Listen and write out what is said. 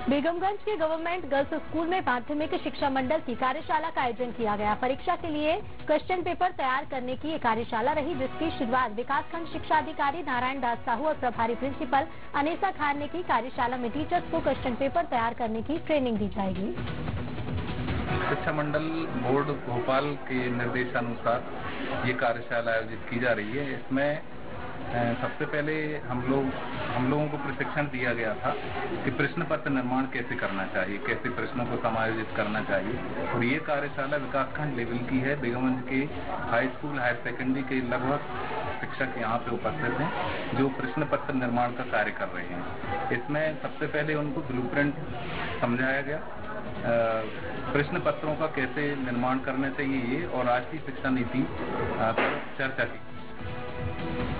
बेगमगंज के government girls school में माध्यमिक शिक्षा मंडल की कार्यशाला का आयोजन किया गया। परीक्षा के लिए क्वेश्चन पेपर तैयार करने की ये कार्यशाला रही, जिसकी शुरुआत विकासखंड शिक्षा अधिकारी नारायण दास साहू और प्रभारी प्रिंसिपल अनीसा खान ने की। कार्यशाला में टीचर्स को क्वेश्चन पेपर तैयार करने की ट्रेनिंग दी जाएगी। शिक्षा मंडल बोर्ड भोपाल के निर्देशानुसार ये कार्यशाला आयोजित की जा रही है। इसमें सबसे पहले हम लोगों को प्रशिक्षण दिया गया था कि प्रश्न पत्र निर्माण कैसे करना चाहिए, कैसे प्रश्नों को समायोजित करना चाहिए। और ये कार्यशाला विकासखंड लेवल की है। बेगमगंज के हाई स्कूल, हायर सेकेंडरी के लगभग शिक्षक यहाँ पे उपस्थित हैं जो प्रश्न पत्र निर्माण का कार्य कर रहे हैं। इसमें सबसे पहले उनको ब्लूप्रिंट समझाया गया, प्रश्न पत्रों का कैसे निर्माण करना चाहिए ये, और राष्ट्रीय शिक्षा नीति पर चर्चा की।